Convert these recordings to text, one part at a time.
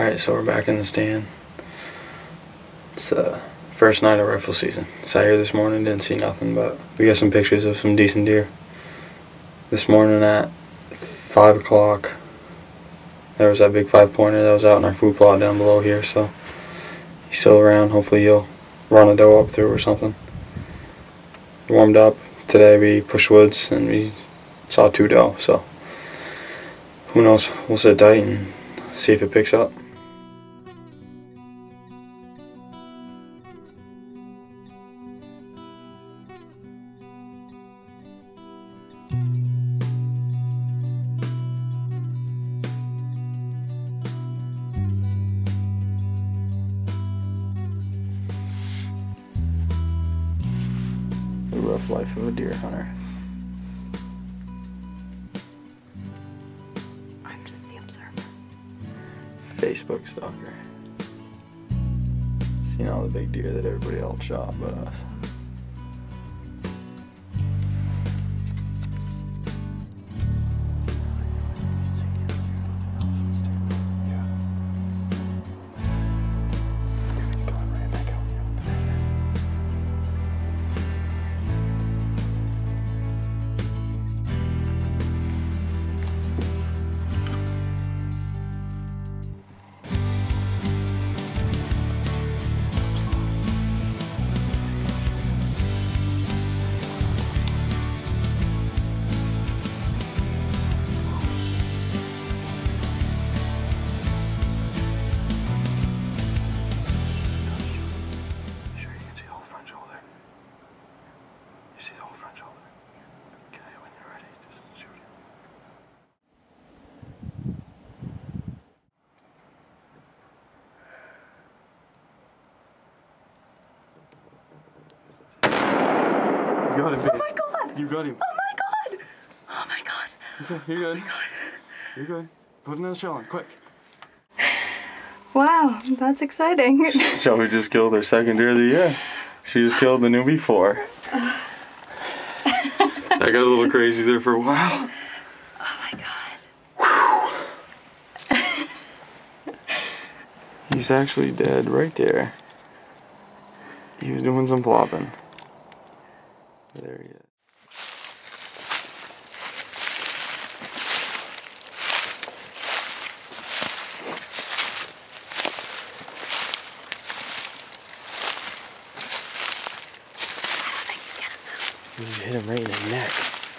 Alright, so we're back in the stand. It's the first night of rifle season. Sat here this morning, didn't see nothing, but we got some pictures of some decent deer. This morning at 5 o'clock, there was that big 5-pointer that was out in our food plot down below here, so he's still around. Hopefully he'll run a doe up through or something. Warmed up. Today we pushed woods and we saw 2 doe, so who knows, we'll sit tight and see if it picks up. The rough life of a deer hunter. I'm just the observer. Facebook stalker. Seen all the big deer that everybody else shot but us. You got him, babe. Oh my god! You got him. Oh my god! Oh my god! You're good. Oh my god. You're good. Put another shell on, quick. Wow, that's exciting. Shelby just killed her second deer of the year. She just killed the newbie 4. That got a little crazy there for a while. Oh my god. He's actually dead right there. He was doing some plopping. There he is. You hit him right in the neck.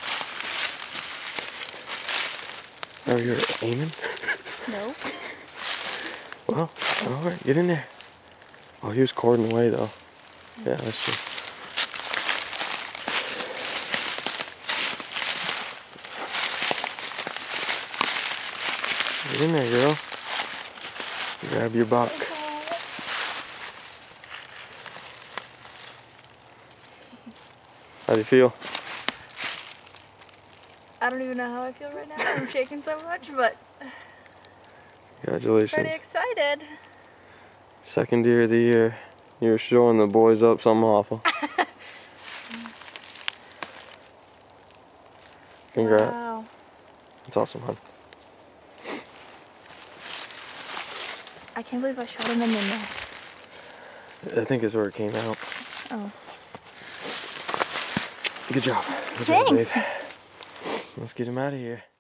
Oh, you're aiming? No. Well, alright, get in there. Oh, he was cording away though. Yeah, that's true. Get in there, girl. Grab your buck. How do you feel? I don't even know how I feel right now. I'm shaking so much, but Congratulations. pretty excited. Second deer of the year. You're showing the boys up something awful. Congrats. Wow. That's awesome, hon. I can't believe I shot him in the neck. I think it's where it came out. Oh. Good job. Good Thanks. job, babe. Let's get him out of here.